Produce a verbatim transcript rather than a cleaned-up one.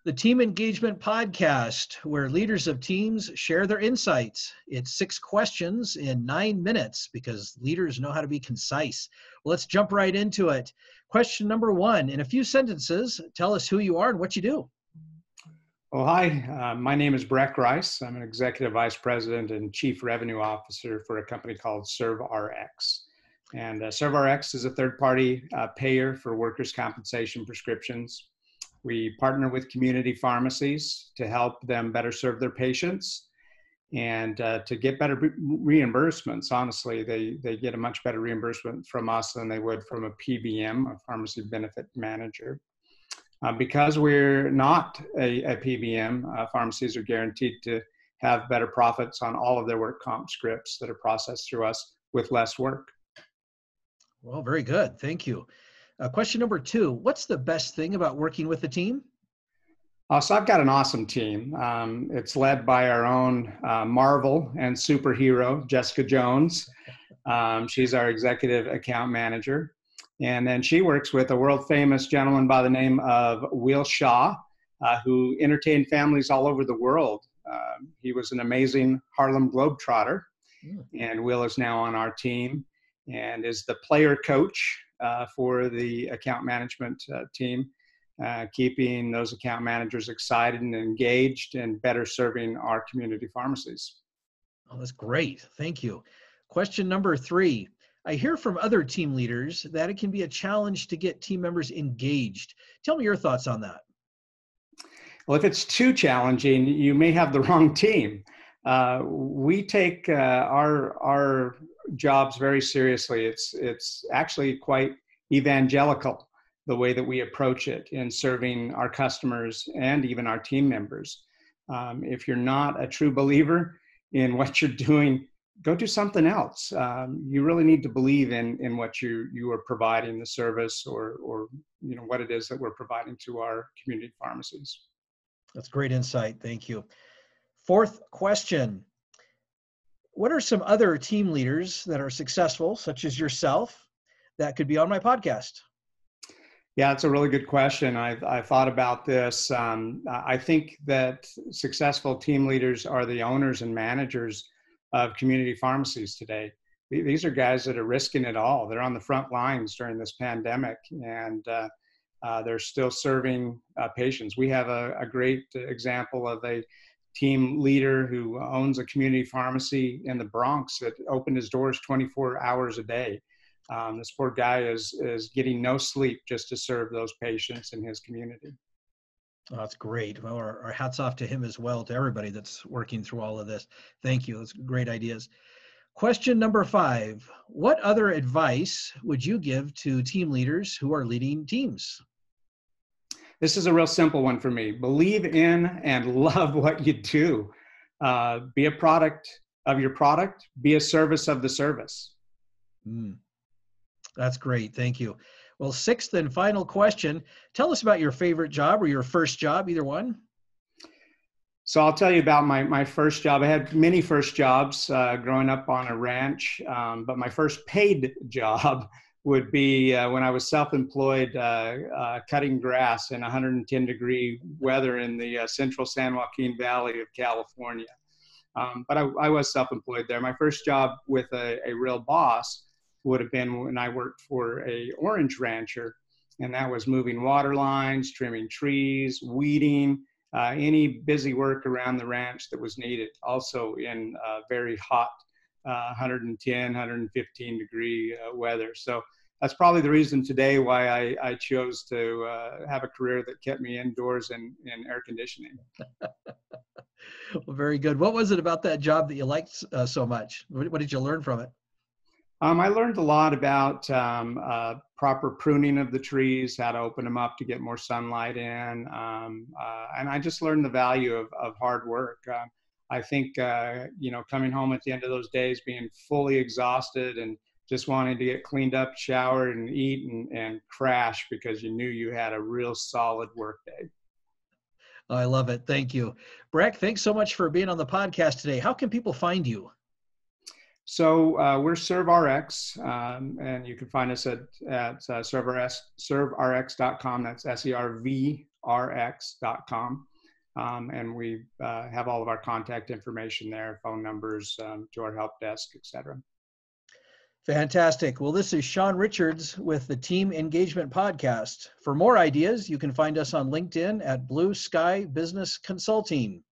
The Team Engagement Podcast, where leaders of teams share their insights. It's six questions in nine minutes because leaders know how to be concise. Well, let's jump right into it. Question number one, in a few sentences, tell us who you are and what you do. Oh, hi, uh, my name is Breck Rice. I'm an Executive Vice President and Chief Revenue Officer for a company called ServeRx. And uh, ServeRx is a third-party uh, payer for workers' compensation prescriptions. We partner with community pharmacies to help them better serve their patients and uh, to get better re reimbursements. Honestly, they, they get a much better reimbursement from us than they would from a P B M, a pharmacy benefit manager. Uh, because we're not a, a P B M, uh, pharmacies are guaranteed to have better profits on all of their work comp scripts that are processed through us with less work. Well, very good. Thank you. Uh, question number two, what's the best thing about working with the team? Uh, so I've got an awesome team. Um, it's led by our own uh, Marvel and superhero, Jessica Jones. Um, she's our executive account manager. And then she works with a world famous gentleman by the name of Will Shaw, uh, who entertained families all over the world. Um, he was an amazing Harlem Globetrotter. Mm. And Will is now on our team and is the player coach uh, for the account management uh, team, uh, keeping those account managers excited and engaged and better serving our community pharmacies. Oh, that's great. Thank you. Question number three. I hear from other team leaders that it can be a challenge to get team members engaged. Tell me your thoughts on that. Well, if it's too challenging, you may have the wrong team. Uh, we take uh, our our jobs very seriously. It's it's actually quite evangelical, the way that we approach it in serving our customers and even our team members. Um, if you're not a true believer in what you're doing, go do something else. Um, you really need to believe in in what you you are providing, the service or or you know what it is that we're providing to our community pharmacies. That's great insight. Thank you. Fourth question. What are some other team leaders that are successful, such as yourself, that could be on my podcast? Yeah, it's a really good question. I've, I've thought about this. Um, I think that successful team leaders are the owners and managers of community pharmacies today. These are guys that are risking it all. They're on the front lines during this pandemic, and uh, uh, they're still serving uh, patients. We have a, a great example of a team leader who owns a community pharmacy in the Bronx that opened his doors twenty-four hours a day. Um, this poor guy is, is getting no sleep just to serve those patients in his community. Oh, that's great. Well, our, our hats off to him as well, to everybody that's working through all of this. Thank you. That's great ideas. Question number five. What other advice would you give to team leaders who are leading teams? This is a real simple one for me. Believe in and love what you do. Uh, be a product of your product. Be a service of the service. Mm. That's great. Thank you. Well, sixth and final question. Tell us about your favorite job or your first job, either one. So I'll tell you about my, my first job. I had many first jobs uh, growing up on a ranch, um, but my first paid job would be uh, when I was self-employed uh, uh, cutting grass in one hundred ten degree weather in the uh, central San Joaquin Valley of California. Um, but I, I was self-employed there. My first job with a, a real boss would have been when I worked for a orange rancher, and that was moving water lines, trimming trees, weeding, uh, any busy work around the ranch that was needed, also in uh, very hot uh, one hundred ten, one hundred fifteen degree uh, weather. So that's probably the reason today why I, I chose to uh, have a career that kept me indoors and in air conditioning. Well, very good. What was it about that job that you liked uh, so much? What, what did you learn from it? Um, I learned a lot about um, uh, proper pruning of the trees, how to open them up to get more sunlight in. Um, uh, and I just learned the value of, of hard work. Uh, I think, uh, you know, coming home at the end of those days, being fully exhausted and just wanting to get cleaned up, showered and eat and, and crash because you knew you had a real solid work day. I love it. Thank you. Breck, thanks so much for being on the podcast today. How can people find you? So uh, we're ServeRx, um, and you can find us at, at uh, serverx, serverx dot com. That's S E R V r x dot com. Um, and we uh, have all of our contact information there, phone numbers um, to our help desk, et cetera. Fantastic. Well, this is Sean Richards with the Team Engagement Podcast. For more ideas, you can find us on LinkedIn at Blue Sky Business Consulting.